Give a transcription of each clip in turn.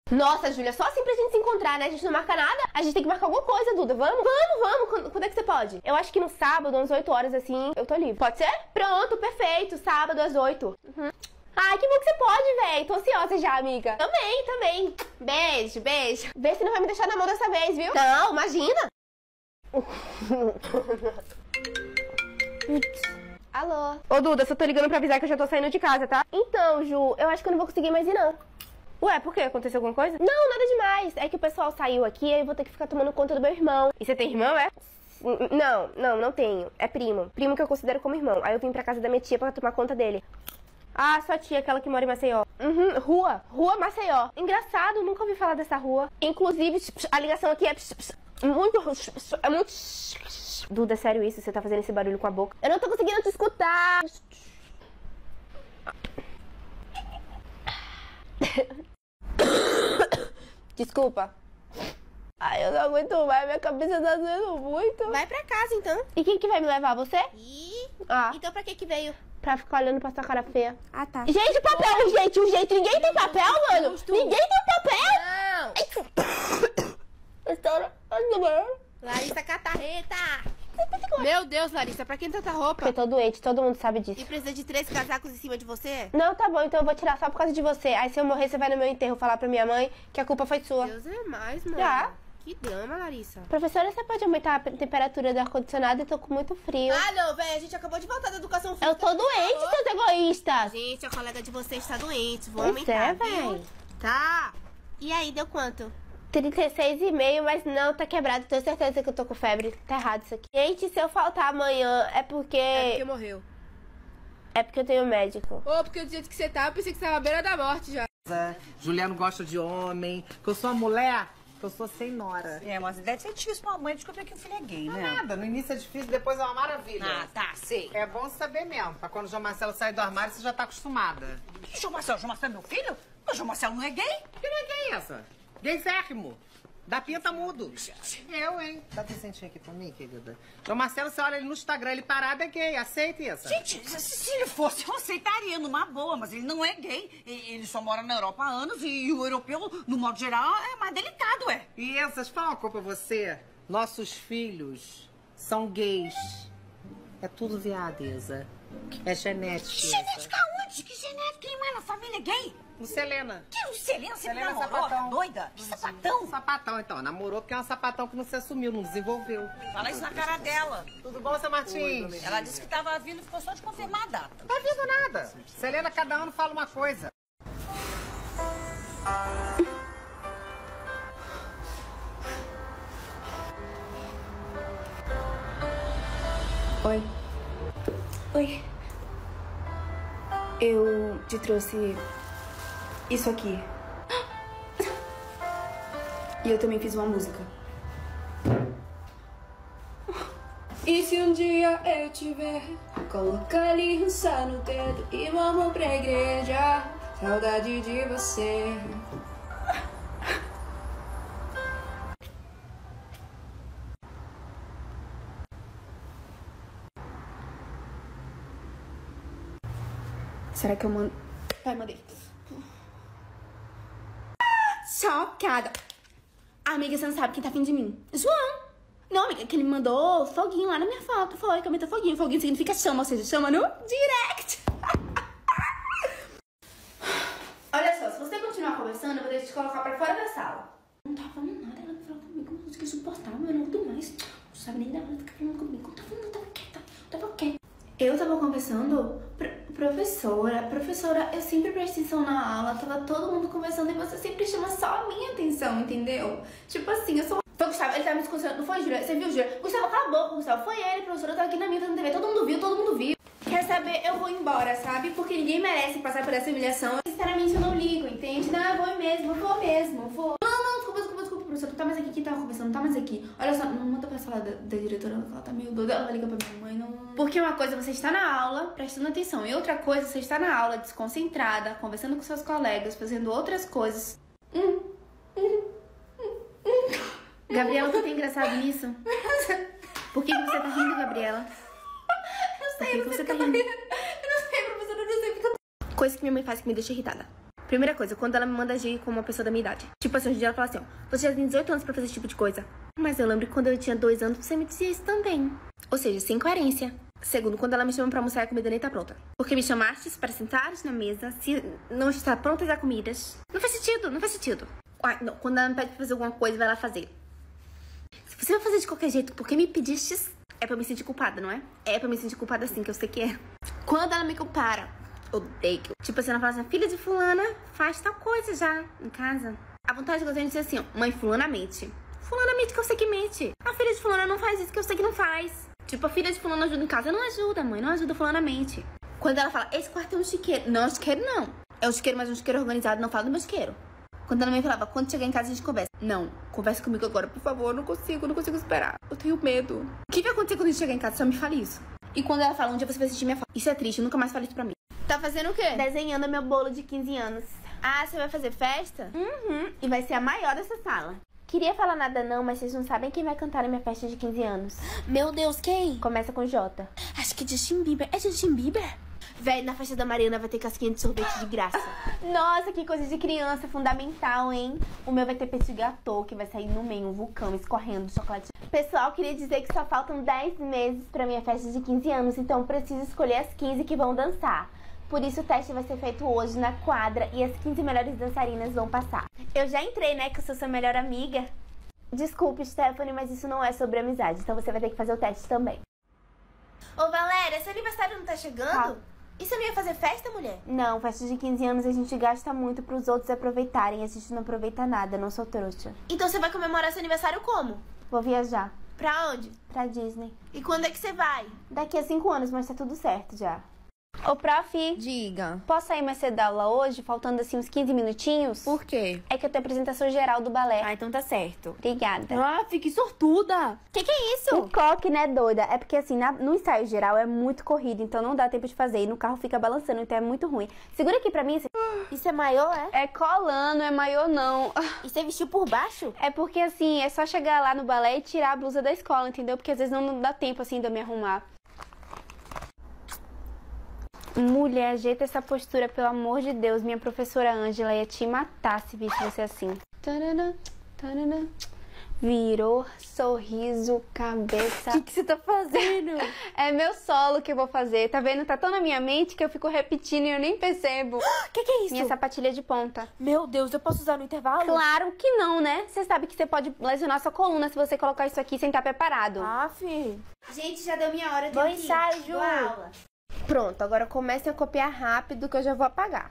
Nossa, Júlia, só assim pra gente se encontrar, né? A gente não marca nada. A gente tem que marcar alguma coisa, Duda. Vamos. Quando é que você pode? Eu acho que no sábado, às 8 horas, assim, eu tô livre. Pode ser? Pronto, perfeito. Sábado, às 8. Ai, que bom que você pode, véi. Tô ansiosa já, amiga. Também. Beijo. Vê se não vai me deixar na mão dessa vez, viu? Não, imagina. Alô? Ô, Duda, só tô ligando pra avisar que eu já tô saindo de casa, tá? Então, Ju, eu acho que eu não vou conseguir mais ir, não. Ué, por quê? Aconteceu alguma coisa? Não, nada demais. É que o pessoal saiu aqui e eu vou ter que ficar tomando conta do meu irmão. E você tem irmão, é? Não tenho. É primo. Primo que eu considero como irmão. Aí eu vim pra casa da minha tia pra tomar conta dele. Ah, sua tia, aquela que mora em Maceió. Rua Maceió. Engraçado, nunca ouvi falar dessa rua. Inclusive, a ligação aqui é muito... Duda, é sério isso? Você tá fazendo esse barulho com a boca? Eu não tô conseguindo te escutar. Desculpa. Ai, eu não aguento mais, minha cabeça tá doendo muito. Vai pra casa, então. E quem que vai me levar? Você? Então pra que veio? Pra ficar olhando pra sua cara feia. Ah, tá. Gente, papel, urgente. Ninguém tem papel, mano. Ninguém tem papel. Não. Larissa Catarreta. Meu Deus, Larissa, pra quem tanta roupa? Porque eu tô doente, todo mundo sabe disso. E precisa de 3 casacos em cima de você? Não, tá bom, então eu vou tirar só por causa de você. Aí se eu morrer, você vai no meu enterro falar pra minha mãe que a culpa foi sua. Deus é mais, mano. Já. Que drama, Larissa. Professora, você pode aumentar a temperatura do ar-condicionado? Eu tô com muito frio. Ah, não, velho. A gente acabou de voltar da educação física. Eu tô doente, seus egoístas. Gente, a colega de vocês está doente. Vou Pois aumentar, é, viu? véi. Tá. E aí, deu quanto? 36,5, mas não, tá quebrado. Tenho certeza que eu tô com febre. Tá errado isso aqui. Gente, se eu faltar amanhã, é porque... É porque morreu. É porque eu tenho médico. Ô, porque do jeito que você tá, eu pensei que você tava à beira da morte já. Juliano gosta de homem, que eu sou uma mulher, que eu sou sem nora. É, mas deve ser difícil pra uma mãe descobrir que o filho é gay, né? Nada, no início é difícil, depois é uma maravilha. Ah, tá, sei. É bom saber mesmo, pra quando o João Marcelo sair do armário, você já tá acostumada. João Marcelo é meu filho? Mas João Marcelo não é gay? Que não é gay essa? Gaysérrimo. Da pinta mudo. Eu, hein? Dá presentinho aqui pra mim, querida. João Marcelo, você olha ele no Instagram, ele parado é gay. Aceita isso? Gente, se ele fosse, eu aceitaria numa boa, mas ele não é gay. Ele só mora na Europa há anos e o europeu, no modo geral, é mais delicado, é. E essas, fala uma coisa pra você. Nossos filhos são gays. É tudo viadeza. É genética. Genética onde? Que genética? Quem mais na família é gay? No Selena. Que o Selena sempre Selena namorou? sapatão. Tá doida? Que sapatão? Sapatão, então. Namorou porque é um sapatão que não se assumiu, não desenvolveu. Fala isso na cara dela. Tudo bom, seu Martins? Ela disse que tava vindo e ficou só de confirmar a data. Não tá vindo nada. Selena, cada ano fala uma coisa. Oi. Eu te trouxe isso aqui. E eu também fiz uma música. E se um dia eu tiver, coloca aliança no dedo e vamos pra igreja. Saudade de você. Será que eu mando? Vai, mandei. Chocada. Amiga, você não sabe quem tá afim de mim. João. Não, amiga, que ele me mandou foguinho lá na minha foto. Foi, que aumentou foguinho. Foguinho significa chama, ou seja, chama no direct. Olha só, se você continuar conversando, eu vou deixar te colocar pra fora da sala. Não tava falando nada, ela falou comigo, não sei o que, insuportável, eu não aguento mais. Não sabe nem da hora, fica falando comigo. Não tava quieta, tava quieta. Eu tava conversando, professora, eu sempre presto atenção na aula, tava todo mundo conversando e você sempre chama só a minha atenção, entendeu? Tipo assim, eu sou... Foi o Gustavo, ele tava me desconcentrando, não foi, Júlia? Você viu, Júlia? Gustavo, cala a boca, Gustavo, foi ele, professora, eu tava aqui na minha TV, todo mundo viu. Quer saber? Eu vou embora, sabe? Porque ninguém merece passar por essa humilhação. Sinceramente, eu não ligo, entende? Não, eu vou mesmo. Não, desculpa, professor, não tá mais aqui, quem tava conversando, não tá mais aqui. Olha só, não manda pra sala da diretora, ela tá meio doida, ela liga pra minha mãe, não... Porque uma coisa é você estar na aula, prestando atenção, e outra coisa é você estar na aula, desconcentrada, conversando com seus colegas, fazendo outras coisas. Gabriela, o que tem engraçado nisso? Por que você tá rindo, Gabriela? Não sei, Por que você tá rindo? Eu não sei, professora, eu não sei porque eu... Coisa que minha mãe faz que me deixa irritada. Primeira coisa, quando ela me manda agir como uma pessoa da minha idade. Tipo assim, hoje em dia ela fala assim, ó, você já tem 18 anos pra fazer esse tipo de coisa. Mas eu lembro que quando eu tinha 2 anos, você me dizia isso também. Ou seja, sem coerência. Segundo, quando ela me chama pra almoçar, a comida nem tá pronta. Porque me chamaste para sentares na mesa, se não está prontas as comidas. Não faz sentido, não faz sentido. Uai, não, quando ela me pede pra fazer alguma coisa, vai lá fazer. Se você vai fazer de qualquer jeito, porque me pedistes, é pra me sentir culpada, não é? É pra me sentir culpada sim, que eu sei que é. Quando ela me compara, odeio. Tipo assim, ela fala assim, filha de fulana faz tal coisa já em casa. A vontade que eu tenho de dizer assim, ó, mãe, fulana mente. Fulana mente que eu sei que mente. A filha de fulana não faz isso que eu sei que não faz. Tipo, a filha de fulana ajuda em casa. Não ajuda, mãe, não ajuda fulana mente. Quando ela fala, esse quarto é um chiqueiro. Não, chiqueiro não. É um chiqueiro, mas um chiqueiro organizado, não fala do meu chiqueiro. Quando ela me falava, quando chegar em casa a gente conversa. Não, conversa comigo agora, por favor, não consigo esperar. Eu tenho medo. O que vai acontecer quando a gente chegar em casa? Só me fale isso. E quando ela fala, um dia você vai assistir minha foto. Isso é triste, nunca mais fale isso pra mim. Tá fazendo o quê? Desenhando meu bolo de 15 anos. Ah, você vai fazer festa? Uhum, e vai ser a maior dessa sala. Queria falar nada não, mas vocês não sabem quem vai cantar na minha festa de 15 anos. Meu Deus, quem? Começa com J. Acho que é Justin Bieber. É Justin Bieber? Véi, na festa da Mariana vai ter casquinha de sorvete de graça. Nossa, que coisa de criança, fundamental, hein? O meu vai ter petit gâteau, que vai sair no meio, um vulcão escorrendo chocolate. Pessoal, queria dizer que só faltam 10 meses pra minha festa de 15 anos, então preciso escolher as 15 que vão dançar. Por isso o teste vai ser feito hoje na quadra e as 15 melhores dançarinas vão passar. Eu já entrei, né, que eu sou sua melhor amiga. Desculpe, Stephanie, mas isso não é sobre amizade, então você vai ter que fazer o teste também. Ô, Valéria, seu aniversário não tá chegando? Calma. E você não ia fazer festa, mulher? Não, festa de 15 anos a gente gasta muito pros outros aproveitarem, a gente não aproveita nada, não sou trouxa. Então você vai comemorar seu aniversário como? Vou viajar Pra onde? pra Disney. E quando é que você vai? Daqui a 5 anos, mas tá tudo certo já. Ô, prof, Diga. posso sair mais cedo da aula hoje, faltando assim uns 15 minutinhos? Por quê? É que eu tenho apresentação geral do balé. Ah, então tá certo. Obrigada. Ah, fique sortuda. Que é isso? O coque, né, doida? É porque assim, no ensaio geral é muito corrido, então não dá tempo de fazer. E no carro fica balançando, então é muito ruim. Segura aqui pra mim. Isso é maior, é? É colando, é maior não. E você vestiu por baixo? É porque assim, é só chegar lá no balé e tirar a blusa da escola, entendeu? Porque às vezes não dá tempo assim de eu me arrumar. Mulher, ajeita essa postura, pelo amor de Deus. Minha professora Ângela ia te matar se visse você assim. Tarana, tarana. Virou, sorriso, cabeça. O que você tá fazendo? É meu solo que eu vou fazer. Tá vendo? Tá tão na minha mente que eu fico repetindo e eu nem percebo. Que é isso? Minha sapatilha de ponta. Meu Deus, eu posso usar no intervalo? Claro que não, né? Você sabe que você pode lesionar sua coluna se você colocar isso aqui sem estar preparado. Ah, fi. Gente, já deu minha hora. Bom ensaio, Ju. Boa aula. Pronto, agora comecem a copiar rápido que eu já vou apagar.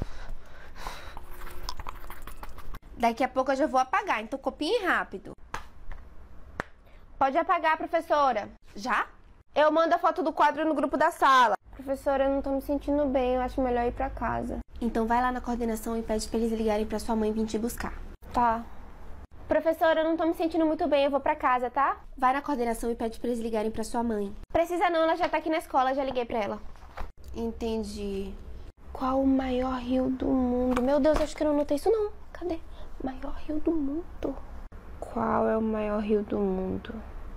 Daqui a pouco eu já vou apagar, então copiem rápido. Pode apagar, professora. Já? Eu mando a foto do quadro no grupo da sala. Professora, eu não tô me sentindo bem, eu acho melhor ir pra casa. Então vai lá na coordenação e pede pra eles ligarem pra sua mãe vir te buscar. Tá. Professora, eu não tô me sentindo muito bem, eu vou pra casa, tá? Vai na coordenação e pede pra eles ligarem pra sua mãe. Precisa não, ela já tá aqui na escola, já liguei pra ela. Entendi. Qual o maior rio do mundo? Meu Deus, acho que eu não notei isso não. Cadê? Maior rio do mundo. Qual é o maior rio do mundo?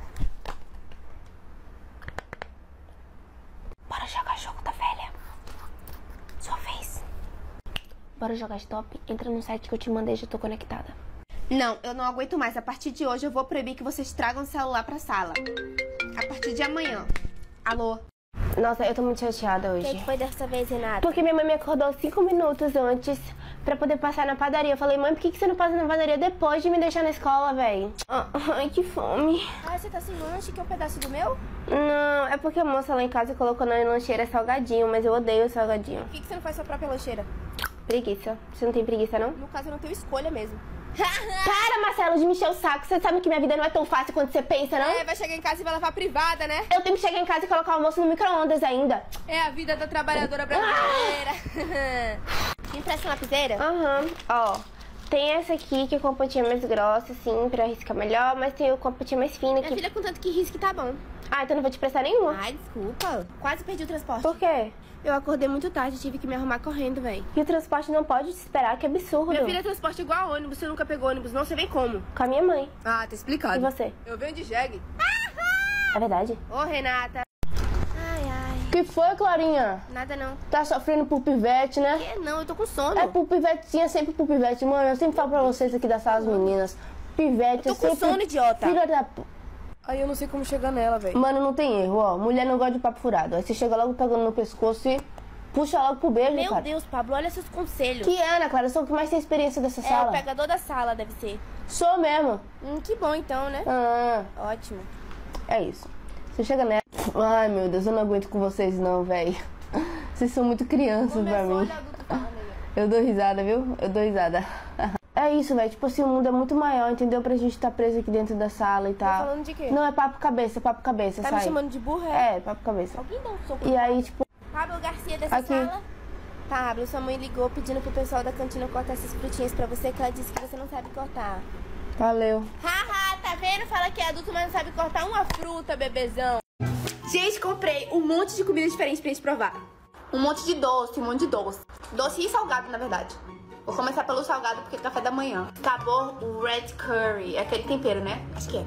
Bora jogar jogo da velha. Sua vez. Bora jogar stop? Entra no site que eu te mandei, já tô conectada. Não, eu não aguento mais. A partir de hoje eu vou proibir que vocês tragam o celular pra sala. A partir de amanhã. Alô? Nossa, eu tô muito chateada hoje. O que foi dessa vez, Renata? Porque minha mãe me acordou 5 minutos antes pra poder passar na padaria. Eu falei, mãe, por que você não passa na padaria depois de me deixar na escola, velho? Ai, que fome. Ah, você tá sem lanche? Quer um pedaço do meu? Não, é porque a moça lá em casa colocou na lancheira salgadinho, mas eu odeio salgadinho. Por que você não faz sua própria lancheira? Preguiça. Você não tem preguiça, não? No caso, eu não tenho escolha mesmo. Para, Marcelo, de me encher o saco. Você sabe que minha vida não é tão fácil quanto você pensa, não? É, vai chegar em casa e vai levar a privada, né? Eu tenho que chegar em casa e colocar o almoço no micro-ondas ainda. É a vida da trabalhadora brasileira. Empresta uma lapiseira? Aham. Ó, tem essa aqui que é com a pontinha mais grossa, assim, pra riscar melhor. Mas tem o com a pontinha mais fina Minha aqui. filha, contanto que risque, tá bom. Ah, então não vou te prestar nenhuma. Ai, desculpa. Quase perdi o transporte. Por quê? Eu acordei muito tarde, tive que me arrumar correndo, véi. E o transporte não pode te esperar, que absurdo. Minha filha, transporte igual ônibus. Você nunca pegou ônibus, não? Você vem como? Com a minha mãe. Ah, tá explicado. E você? Eu venho de jegue. É verdade? Ô, Renata. Ai, ai. Que Que foi, Clarinha? Nada não. Tá sofrendo por pivete, né? Que não, eu tô com sono. É por pivetinha, sempre por pivete. Mano, eu sempre falo pra vocês aqui da sala das meninas. Pivete Eu tô com sempre... sono, idiota. Filha da... Aí eu não sei como chegar nela, velho. Mano, não tem erro, ó. Mulher não gosta de papo furado. Aí você chega logo pegando no pescoço e puxa logo pro beijo, Meu cara. Deus, Pablo, olha seus conselhos. Que Ana, Clara, eu sou o que mais tem experiência dessa É, sala. o pegador da sala, deve ser. Sou mesmo. Que bom então, né? Ah, Ótimo. é isso. Você chega nela... Ai, meu Deus, eu não aguento com vocês não, velho. Vocês são muito crianças pra mim. adulto falando aí. Eu dou risada, viu? Eu dou risada. É isso, velho. Tipo assim, o mundo é muito maior, entendeu? Pra gente estar preso aqui dentro da sala e tal. falando de quê? Não, é papo cabeça, Tá sai. me chamando de burra? É, papo cabeça. Alguém dá um soco. E aí, tipo... Pablo Garcia dessa Aqui. sala. Pablo, sua mãe ligou pedindo pro pessoal da cantina cortar essas frutinhas pra você, que ela disse que você não sabe cortar. Valeu. Haha, tá vendo? Fala que é adulto, mas não sabe cortar uma fruta, bebezão. Gente, comprei um monte de comida diferente pra gente provar. Um monte de doce, um monte de doce. Doce e salgado, na verdade. Vou começar pelo salgado porque é café da manhã. Sabor red curry. É aquele tempero, né? Acho que é.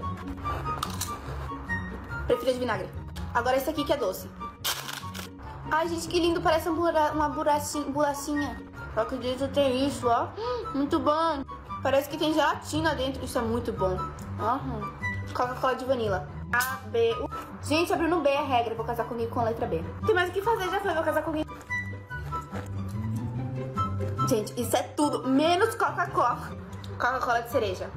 Prefiro de vinagre. Agora esse aqui que é doce. Ai, gente, que lindo. Parece uma bolachinha. Só que dentro tem isso, ó. Muito bom. Parece que tem gelatina dentro. Isso é muito bom. Coca-Cola de vanila. A, B, U. Gente, abriu no B a regra. Vou casar comigo com a letra B. Tem mais o que fazer, já foi. Vou casar comigo. Gente, isso é tudo, menos Coca-Cola. Coca-Cola de cereja.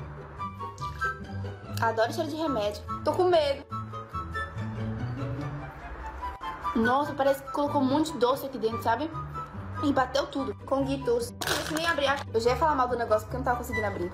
Adoro cheiro de remédio. Tô com medo. Nossa, parece que colocou um monte de doce aqui dentro, sabe? E bateu tudo. Com guitos. Deixa eu nem abrir. Eu já ia falar mal do negócio porque eu não tava conseguindo abrir.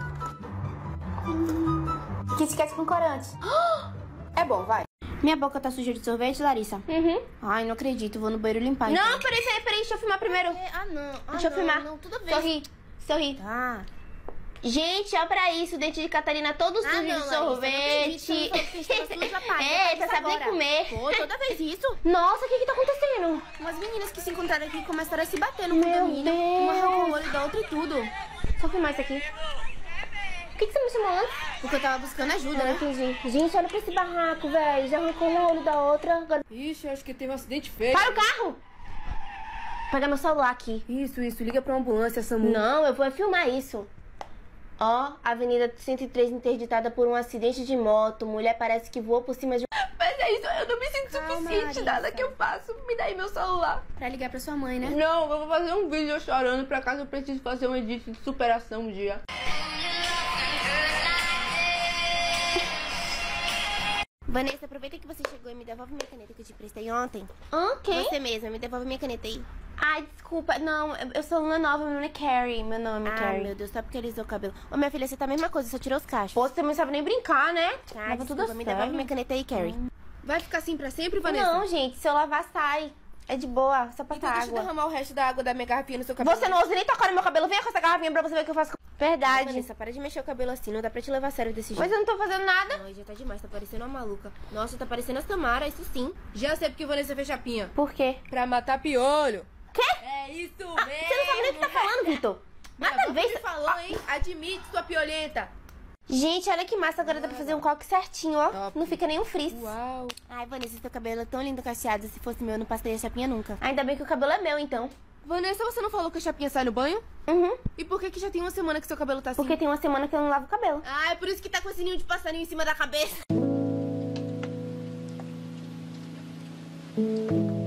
Kit Kat com corante. É bom, vai. Minha boca tá suja de sorvete, Larissa? Uhum. Ai, não acredito. Vou no banheiro limpar. Não, então. peraí. Deixa eu filmar primeiro. Não. Deixa eu filmar. Não, tudo bem. Sorri. Tá. Gente, olha pra isso. O dente de Catarina todo sujo de sorvete. É, tá sabendo nem comer. Pô, toda vez isso. Nossa, o que tá acontecendo? Umas meninas que se encontraram aqui começaram a se bater no Meu condomínio. Uma Deus. arrancou o olho da outra e tudo. Só filmar isso aqui. Por que você me chamou antes? Porque eu tava buscando ajuda, Não né? entendi. Gente, olha pra esse barraco, velho. Já arrancou um olho da outra. Agora... Ixi, acho que teve um acidente feio. Para o carro! Pega meu celular aqui. Isso, liga pra ambulância, Samu. Não, eu vou filmar isso. Ó, Avenida 103 interditada por um acidente de moto. Mulher parece que voou por cima de... Mas é isso, eu não me sinto suficiente. Marisa. Nada que eu faço. Me dá aí meu celular. Pra ligar pra sua mãe, né? Não, eu vou fazer um vídeo chorando. Por acaso eu preciso fazer um edit de superação um dia. Vanessa, aproveita que você chegou e me devolve minha caneta que eu te prestei ontem. Ok. Você mesma, me devolve minha caneta aí. Ai, desculpa. Não, eu sou Luna Nova, meu nome é Carrie. Meu nome é Carrie. Meu Deus, só porque alisou o cabelo. Ô, minha filha, você tá a mesma coisa, só tirou os cachos. Pô, você também sabe nem brincar, né? Ah, Leva tudo desculpa, me devolve minha caneta aí, Carrie. Vai ficar assim pra sempre, Vanessa? Não, gente, se eu lavar, sai. É de boa, só pra Então botar deixa eu água. derramar o resto da água da minha garrafinha no seu cabelo. Você não ousa nem tocar no meu cabelo. Venha com essa garrafinha pra você ver o que eu faço. Verdade. Vanessa, para de mexer o cabelo assim, não dá pra te levar a sério desse jeito. Mas eu não tô fazendo nada. Não, já tá demais, tá parecendo uma maluca. Nossa, tá parecendo a Samara, isso sim. Já sei porque Vanessa fez chapinha. Por quê? Pra matar piolho. Quê? É isso mesmo. Você não sabe nem o que tá falando, Vitor. Nada a ver. Você falou, hein? Admite, sua piolenta. Gente, olha que massa. Agora dá pra fazer um coque certinho, ó. Top. Não fica nem um frizz. Uau. Ai, Vanessa, seu cabelo é tão lindo cacheado. Se fosse meu, eu não passaria a chapinha nunca. Ainda bem que o cabelo é meu, então. Vanessa, você não falou que a chapinha sai no banho? Uhum. E por que já tem uma semana que seu cabelo tá assim? Porque tem uma semana que eu não lavo o cabelo. Ah, é por isso que tá com esse ninho de passarinho em cima da cabeça.